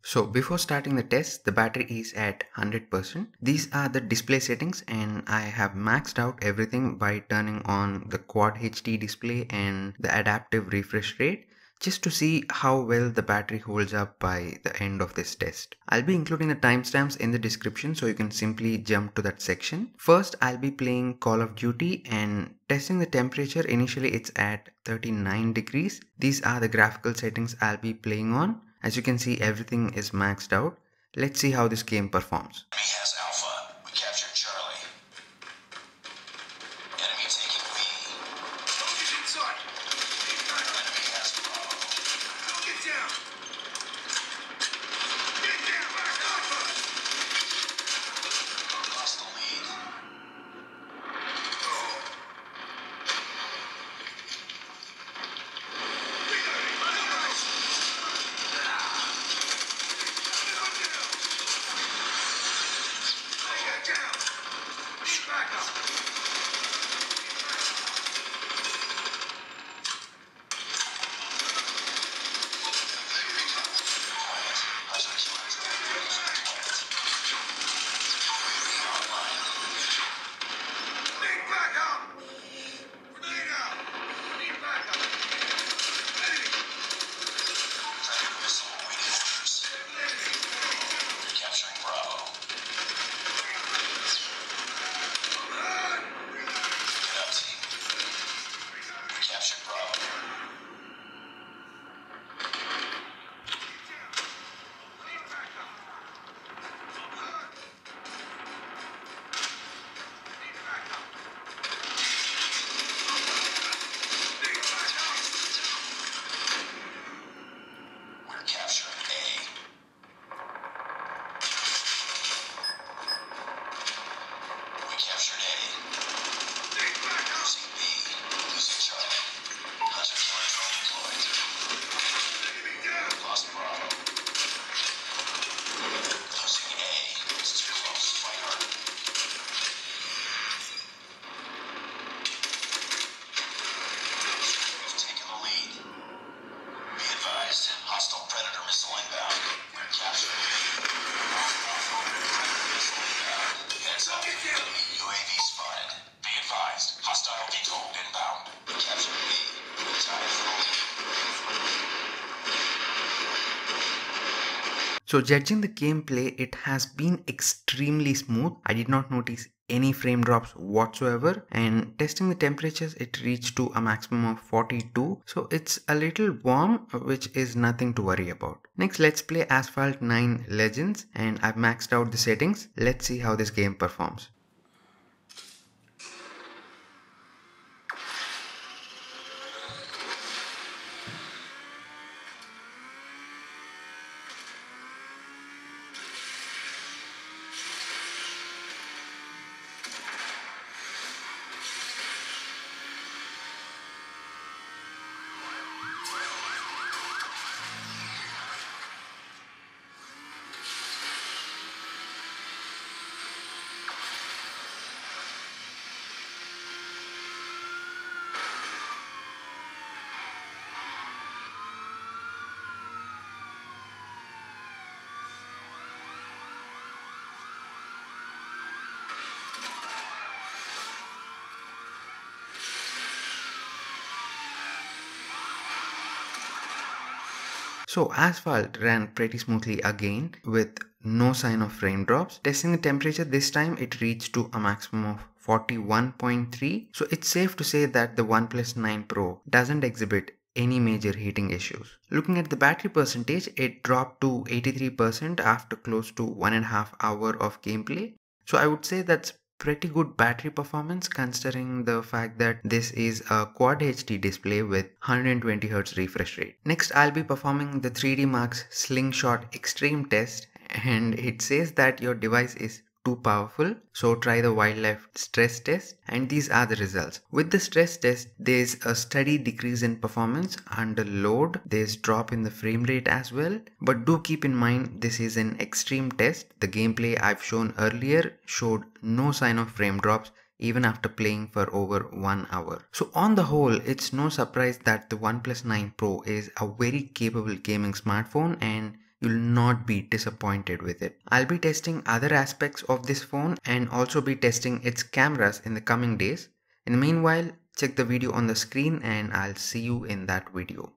So before starting the test, the battery is at 100%. These are the display settings and I have maxed out everything by turning on the Quad HD display and the adaptive refresh rate just to see how well the battery holds up by the end of this test. I'll be including the timestamps in the description so you can simply jump to that section. First, I'll be playing Call of Duty and testing the temperature. Initially it's at 39 degrees. These are the graphical settings I'll be playing on. As you can see, everything is maxed out. Let's see how this game performs. Enemy has Alpha. We captured Charlie. Enemy taking B. Soldiers inside. Enemy has Bravo. Get down. Get down. Alpha. Lost the lead. So judging the gameplay, it has been extremely smooth. I did not notice any frame drops whatsoever, and testing the temperatures, it reached to a maximum of 42. So it's a little warm, which is nothing to worry about. Next, let's play Asphalt 9 Legends, and I've maxed out the settings. Let's see how this game performs. So Asphalt ran pretty smoothly again with no sign of frame drops. Testing the temperature, this time it reached to a maximum of 41.3. So it's safe to say that the OnePlus 9 Pro doesn't exhibit any major heating issues. Looking at the battery percentage, it dropped to 83% after close to 1.5 hours of gameplay. So I would say that's pretty good battery performance considering the fact that this is a Quad HD display with 120Hz refresh rate. Next, I'll be performing the 3D Mark's Slingshot Extreme test, and it says that your device is too powerful, so try the wildlife stress test, and these are the results. With the stress test, there's a steady decrease in performance. Under load, there's drop in the frame rate as well, but do keep in mind this is an extreme test. The gameplay I've shown earlier showed no sign of frame drops even after playing for over 1 hour. So on the whole, it's no surprise that the OnePlus 9 Pro is a very capable gaming smartphone, and you'll not be disappointed with it. I'll be testing other aspects of this phone and also be testing its cameras in the coming days. In the meanwhile, check the video on the screen and I'll see you in that video.